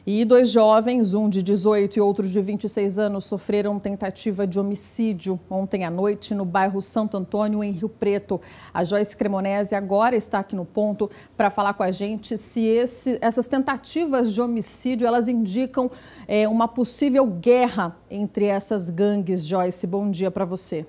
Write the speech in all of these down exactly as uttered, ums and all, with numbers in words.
E dois jovens, um de dezoito e outro de vinte e seis anos, sofreram tentativa de homicídio ontem à noite no bairro Santo Antônio, em Rio Preto. A Joyce Cremonese agora está aqui no ponto para falar com a gente se esse, essas tentativas de homicídio elas indicam é, uma possível guerra entre essas gangues. Joyce, bom dia para você.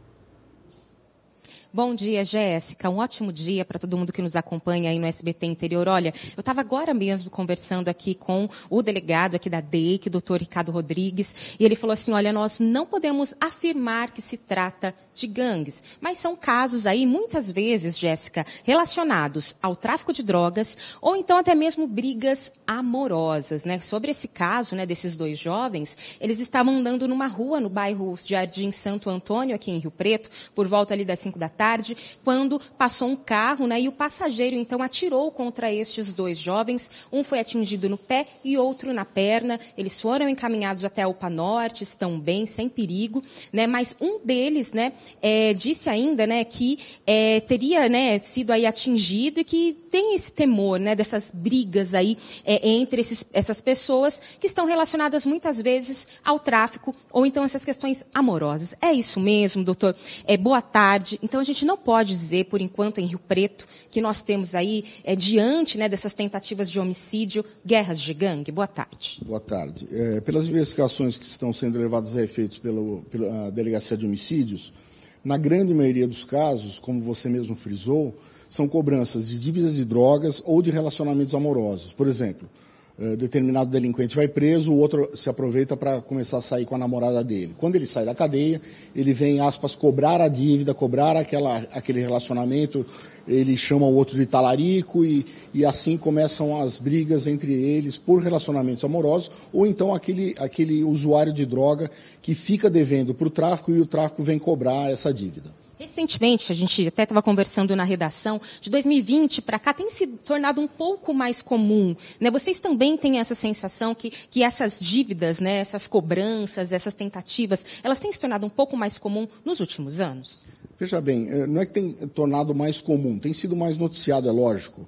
Bom dia, Jéssica. Um ótimo dia para todo mundo que nos acompanha aí no S B T Interior. Olha, eu estava agora mesmo conversando aqui com o delegado aqui da D E I C, doutor Ricardo Rodrigues, e ele falou assim, olha, nós não podemos afirmar que se trata de gangues, mas são casos aí, muitas vezes, Jéssica, relacionados ao tráfico de drogas ou então até mesmo brigas amorosas, né? Sobre esse caso, né, desses dois jovens, eles estavam andando numa rua no bairro Jardim Santo Antônio, aqui em Rio Preto, por volta ali das cinco da tarde, quando passou um carro, né, e o passageiro então atirou contra estes dois jovens, um foi atingido no pé e outro na perna. Eles foram encaminhados até a U P A Norte, estão bem, sem perigo, né, mas um deles, né, É, disse ainda, né, que é, teria, né, sido aí atingido e que tem esse temor, né, dessas brigas aí é, entre esses, essas pessoas que estão relacionadas muitas vezes ao tráfico ou então essas questões amorosas. É isso mesmo, doutor? É, boa tarde. Então a gente não pode dizer, por enquanto, em Rio Preto, que nós temos aí, é, diante, né, dessas tentativas de homicídio, guerras de gangue. Boa tarde. Boa tarde. É, pelas investigações que estão sendo levadas a efeito pelo, pela Delegacia de Homicídios, na grande maioria dos casos, como você mesmo frisou, são cobranças de dívidas de drogas ou de relacionamentos amorosos. Por exemplo, determinado delinquente vai preso, o outro se aproveita para começar a sair com a namorada dele. Quando ele sai da cadeia, ele vem, aspas, cobrar a dívida, cobrar aquela, aquele relacionamento, ele chama o outro de talarico e, e assim começam as brigas entre eles por relacionamentos amorosos, ou então aquele, aquele usuário de droga que fica devendo para o tráfico e o tráfico vem cobrar essa dívida. Recentemente, a gente até estava conversando na redação, de dois mil e vinte para cá tem se tornado um pouco mais comum, né? Vocês também têm essa sensação que, que essas dívidas, né, essas cobranças, essas tentativas, elas têm se tornado um pouco mais comum nos últimos anos? Veja bem, não é que tem tornado mais comum, tem sido mais noticiado, é lógico.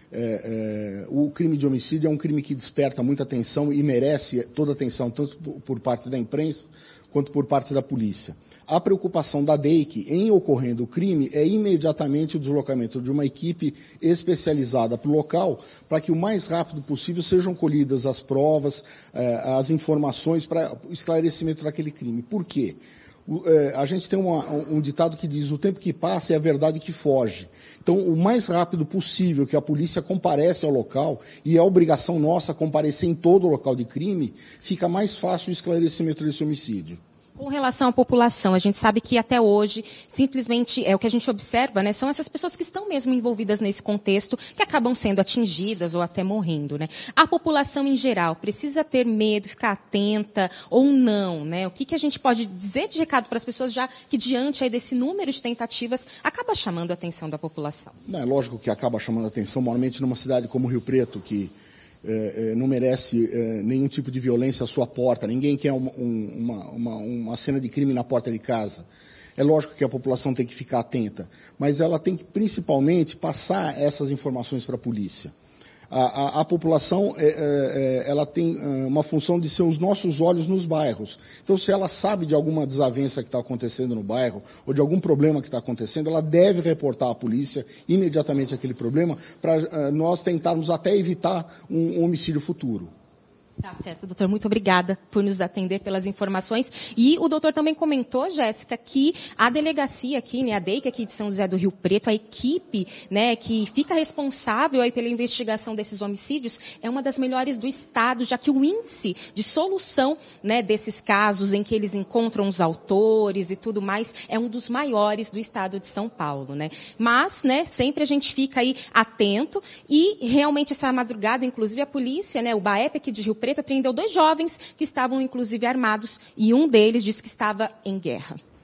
É, é, o crime de homicídio é um crime que desperta muita atenção e merece toda a atenção, tanto por, por parte da imprensa quanto por parte da polícia. A preocupação da D E I C em ocorrendo o crime é imediatamente o deslocamento de uma equipe especializada para o local, para que o mais rápido possível sejam colhidas as provas, eh, as informações para o esclarecimento daquele crime. Por quê? O, eh, a gente tem uma, um ditado que diz: o tempo que passa é a verdade que foge. Então, o mais rápido possível que a polícia comparece ao local, e é obrigação nossa comparecer em todo o local de crime, fica mais fácil o esclarecimento desse homicídio. Com relação à população, a gente sabe que até hoje, simplesmente, é o que a gente observa, né, são essas pessoas que estão mesmo envolvidas nesse contexto, que acabam sendo atingidas ou até morrendo, né? A população em geral precisa ter medo, ficar atenta ou não, né? O que, que a gente pode dizer de recado para as pessoas, já que diante aí desse número de tentativas, acaba chamando a atenção da população? Não, é lógico que acaba chamando a atenção, normalmente numa cidade como Rio Preto, que É, é, não merece é, nenhum tipo de violência à sua porta, ninguém quer uma, um, uma, uma, uma cena de crime na porta de casa. É lógico que a população tem que ficar atenta, mas ela tem que principalmente passar essas informações para a polícia. A, a, a população é, é, ela tem uma função de ser os nossos olhos nos bairros. Então, se ela sabe de alguma desavença que está acontecendo no bairro ou de algum problema que está acontecendo, ela deve reportar à polícia imediatamente aquele problema para uh, nós tentarmos até evitar um, um homicídio futuro. Tá certo, doutor. Muito obrigada por nos atender, pelas informações. E o doutor também comentou, Jéssica, que a delegacia aqui, né, a D E I C aqui de São José do Rio Preto, a equipe, né, que fica responsável aí pela investigação desses homicídios, é uma das melhores do estado, já que o índice de solução, né, desses casos em que eles encontram os autores e tudo mais é um dos maiores do estado de São Paulo, né? Mas, né, sempre a gente fica aí atento e realmente essa madrugada, inclusive a polícia, né, o BAEP aqui de Rio Preto, Preto apreendeu dois jovens que estavam, inclusive, armados, e um deles disse que estava em guerra.